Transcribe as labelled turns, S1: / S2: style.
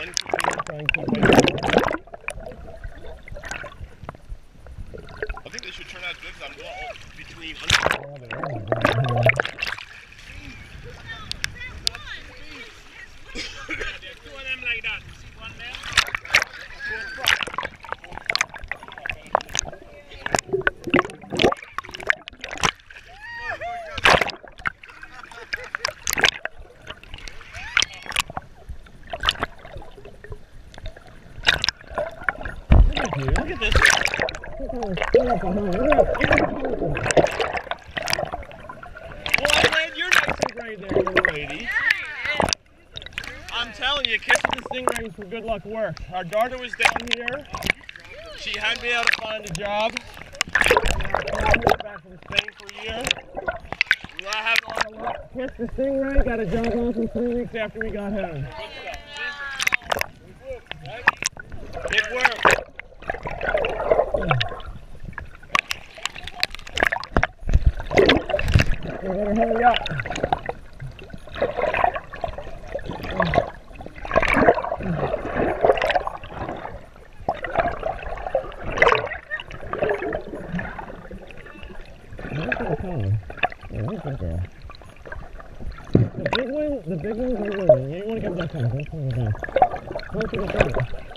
S1: trying to keep waiting. I think they should turn out good because I'm going between there's two of them like that. You see one there? Look at this. Well, I'm glad you're nice and great there, little lady. I'm telling you, catching the stingrays for good luck work. Our daughter was down here. She hadn't been able to find a job. Back from Spain for a year. We not having a lot of luck. Catch the stingray, got a job off 3 weeks after we got home. Good work. You better hurry up. The big ones are winning. You want to get that time. Don't pull it down. Close to the front.